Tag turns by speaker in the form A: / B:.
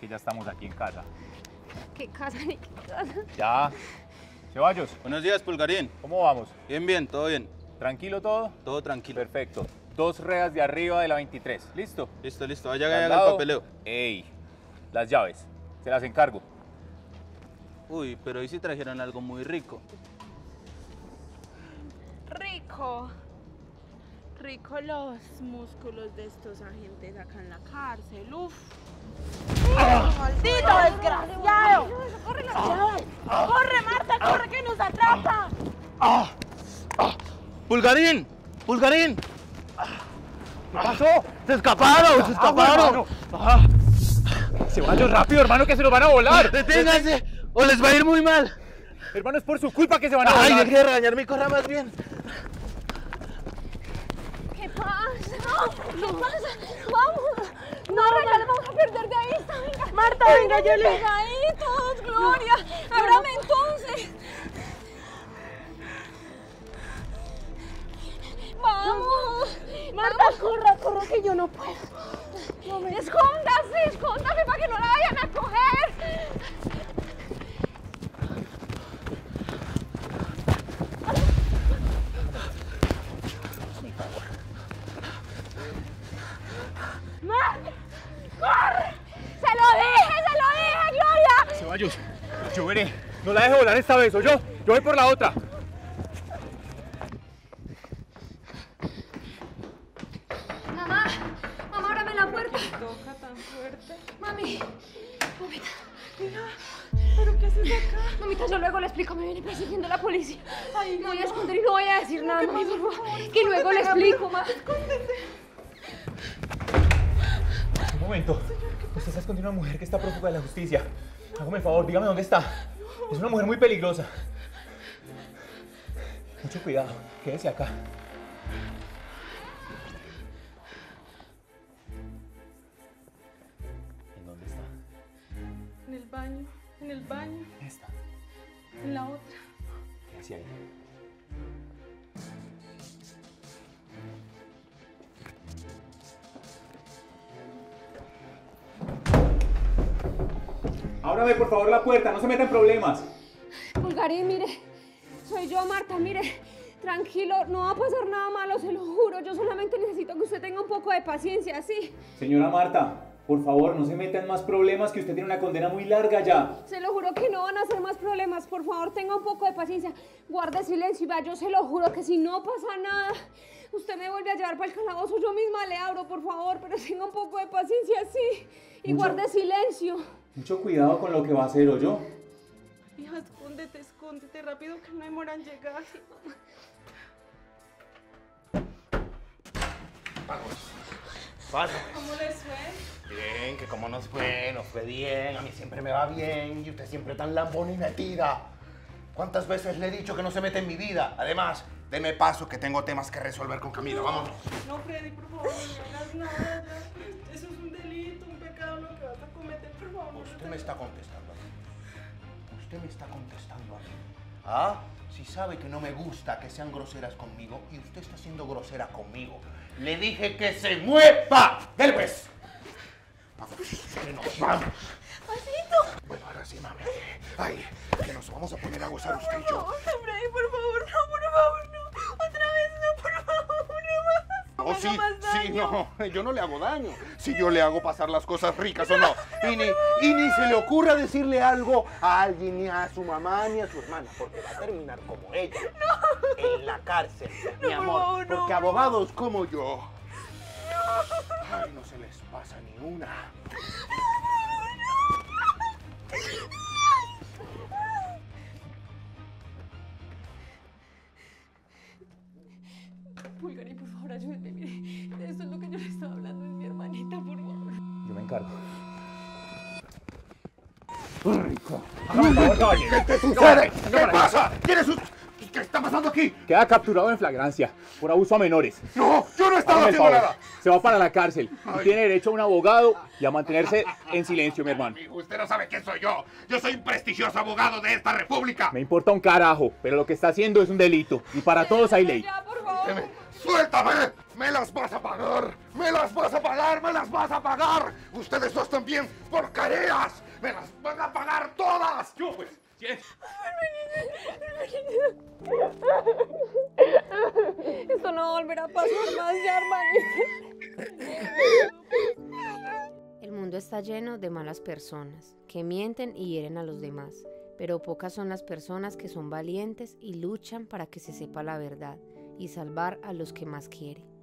A: que ya estamos aquí en casa.
B: ¿Qué casa ni qué casa?
A: Ya. Ceballos,
C: Buenos días, Pulgarín.
A: ¿cómo vamos?
C: Bien, bien, todo bien.
A: ¿Tranquilo todo?
C: Todo tranquilo.
A: Perfecto. 2 reas de arriba de la 23. ¿Listo?
C: Listo, listo. Vaya que
A: Al
C: haga el
A: lado.
C: papeleo.
A: Ey, las llaves. Se las encargo.
C: Uy, pero hoy sí trajeron algo muy rico.
D: Rico. Rico los músculos de estos agentes acá en la cárcel. Uf. ¡Maldito desgraciado! ¡Corre, ¡corre, Marta! ¡Corre que nos atrapa!
C: ¡Pulgarín! ¡Pulgarín!
A: ¿Qué pasó?
C: ¡Se escaparon! ¡Se escaparon!
A: Ceballos, rápido, hermano, que se nos van a volar.
C: ¡Deténganse! ¡O les va a ir muy mal!
A: Hermano, es por su culpa que se van a
C: ¡Ay,
A: volar.
C: deje de regañarme y corra más bien!
B: ¿Qué pasa? ¿Qué pasa? ¡Vamos! No, ya le vamos a perder de vista, venga.
D: Marta, venga, yo le...
B: Pegaditos, Gloria. Ábrame entonces. ¡Vamos!
D: Marta, corra, corra que yo no puedo.
B: Escóndase para que no la vayan a coger.
D: ¡Marta! ¡Corre!
B: ¡Se lo dije, Gloria!
A: Ceballos, yo veré. No la deje volar esta vez, ¿o yo? Yo voy por la otra.
B: Mamá, ábrame la puerta.
D: Toca tan fuerte.
B: Mami, mamita.
D: Mira, ¿pero qué haces acá?
B: Mamita, yo luego le explico, me viene persiguiendo la policía.
D: Ay,
B: Me voy a
D: no.
B: esconder y no voy a decir nada,
D: ¿qué
B: mami,
D: pasa?
B: por favor.
D: Por
B: Que luego le
D: escóndete,
B: explico,
D: mamá.
B: ma.
D: Escóndete.
A: Un momento. Usted está escondiendo a una mujer que está prófuga de la justicia. Hágame el favor, dígame dónde está. Es una mujer muy peligrosa. Mucho cuidado, quédese acá. ¿En dónde está?
D: En el baño, en el baño,
A: Esta.
D: en la otra.
A: Quédese ahí. Ábrame por favor la puerta, no se meta en problemas.
B: Pulgarín, mire, soy yo, Marta, mire, tranquilo, no va a pasar nada malo, se lo juro. Yo solamente necesito que usted tenga un poco de paciencia, ¿sí?
A: Señora Marta, por favor, no se meta en más problemas, que usted tiene una condena muy larga ya.
B: Se lo juro que no van a ser más problemas. Por favor, tenga un poco de paciencia. Guarde silencio y vea, yo se lo juro que si no pasa nada, usted me vuelve a llevar para el calabozo. Yo misma le abro, por favor, pero tenga un poco de paciencia, sí. Y guarde silencio.
A: Mucho cuidado con lo que va a hacer, ¿oyó?
D: Hija, escóndete, escóndete rápido que no demoran en llegar.
E: Pasa.
D: ¿Cómo les fue?
E: Bien, que como nos fue, nos fue bien, a mí siempre me va bien y usted siempre tan lambón y metida. ¿Cuántas veces le he dicho que no se mete en mi vida? Además, deme paso que tengo temas que resolver con Camila, vámonos.
D: No, Freddy, por favor, no hagas nada. Ya. Eso es un delito, un pecado lo que vas a cometer, por favor.
E: Usted me está contestando a mí. Usted me está contestando a mí. ¿Ah? Si sabe que no me gusta que sean groseras conmigo y usted está siendo grosera conmigo. Le dije que se mueva. ¡Dele pues! Vamos, que nos vamos.
D: ¡Pasito!
E: Bueno, ahora sí, mami. Ay, que nos vamos a poner a gozar usted y yo.
D: Freddy, por favor, no, por favor, no. Otra vez no, por favor, no más.
E: No,
D: me
E: sí,
D: haga más
E: sí,
D: daño.
E: no, yo no le hago daño. Si yo le hago pasar las cosas ricas o no. Y ni se le ocurra decirle algo a alguien, ni a su mamá, ni a su hermana, porque va a terminar como ella. En la cárcel, mi
D: No,
E: amor.
D: no,
E: Porque
D: no.
E: abogados como yo. Ay, no se les pasa ni una.
B: Pulgarín, por favor, ayúdeme, mire. Esto es lo que yo le estaba hablando, es mi hermanita, por favor.
A: Yo me encargo. Rico. Hágame el favor, caballero.
E: ¿Qué sucede? ¿Qué pasa? ¿Qué está pasando aquí?
A: Queda capturado en flagrancia por abuso a menores.
E: No, yo no estaba
A: Hágame el
E: haciendo
A: favor.
E: nada.
A: Se va para la cárcel. Y
E: Ay.
A: tiene derecho a un abogado y a mantenerse en silencio, mi hermano.
E: Amigo, usted no sabe quién soy yo. Yo soy un prestigioso abogado de esta república.
A: Me importa un carajo, pero lo que está haciendo es un delito. Y para todos hay ley.
B: Ya, por favor.
F: ¡Suéltame! ¡Me las vas a pagar! ¡Me las vas a pagar! ¡Me las vas a pagar! ¡Ustedes dos también, porquerías! ¡Me las van a pagar todas!
A: Yo, pues, silencio.
B: Esto no volverá a pasar más ya, hermanita.
G: El mundo está lleno de malas personas, que mienten y hieren a los demás, pero pocas son las personas que son valientes y luchan para que se sepa la verdad y salvar a los que más quieren.